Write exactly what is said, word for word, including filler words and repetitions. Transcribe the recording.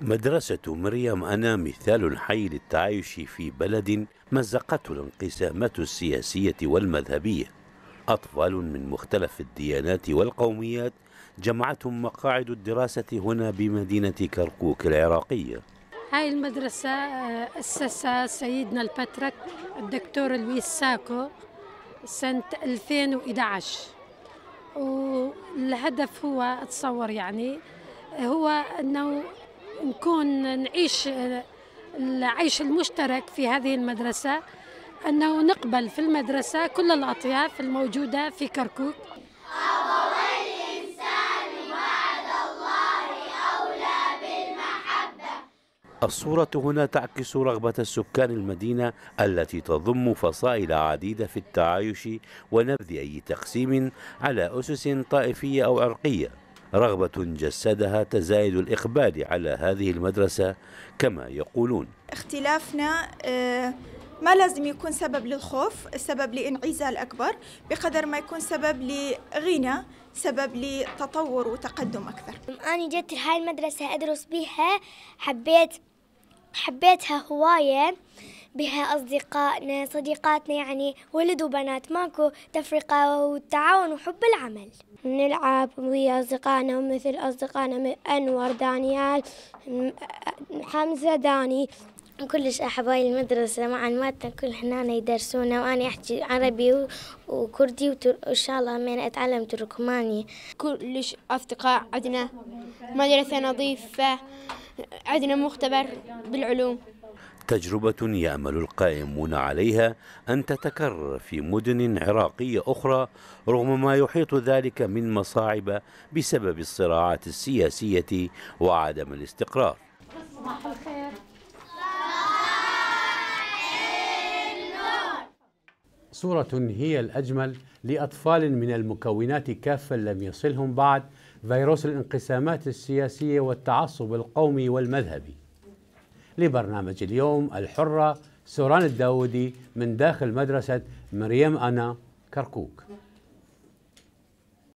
مدرسة مريم أنا مثال حي للتعايش في بلد مزقته الانقسامات السياسية والمذهبية. أطفال من مختلف الديانات والقوميات جمعتهم مقاعد الدراسة هنا بمدينة كركوك العراقية. هاي المدرسة أسسها سيدنا البطرك الدكتور لويس ساكو سنة ألفين وإحدى عشر، والهدف هو أتصور يعني هو أنه نكون نعيش العيش المشترك في هذه المدرسة، أنه نقبل في المدرسة كل الأطياف الموجودة في كركوك. الصورة هنا تعكس رغبة السكان المدينة التي تضم فصائل عديدة في التعايش ونبذ أي تقسيم على أسس طائفية أو عرقية، رغبة جسدها تزايد الإقبال على هذه المدرسة كما يقولون. اختلافنا ما لازم يكون سبب للخوف، سبب لانعزال أكبر، بقدر ما يكون سبب لغنى، سبب لتطور وتقدم أكثر. أنا جيت لهاي المدرسة أدرس بها، حبيت حبيتها هواية، بها أصدقائنا صديقاتنا يعني ولد وبنات، ماكو تفرقة والتعاون وحب العمل. نلعب ويا أصدقائنا مثل أصدقائنا أنور، دانيال، حمزة، داني. كلش أحب هاي المدرسة، مع المادة كل هنا يدرسونا، وأنا أحكي عربي وكردي وإن شاء الله من أتعلم تركماني. كلش أصدقاء عندنا، مدرسة نظيفة، عندنا مختبر بالعلوم. تجربة يأمل القائمون عليها أن تتكرر في مدن عراقية أخرى رغم ما يحيط ذلك من مصاعب بسبب الصراعات السياسية وعدم الاستقرار. صباح الخير. صورة هي الأجمل لأطفال من المكونات كافة لم يصلهم بعد فيروس الانقسامات السياسية والتعصب القومي والمذهبي. لبرنامج اليوم الحرة، سوران الداودي من داخل مدرسة مريم أنا كركوك.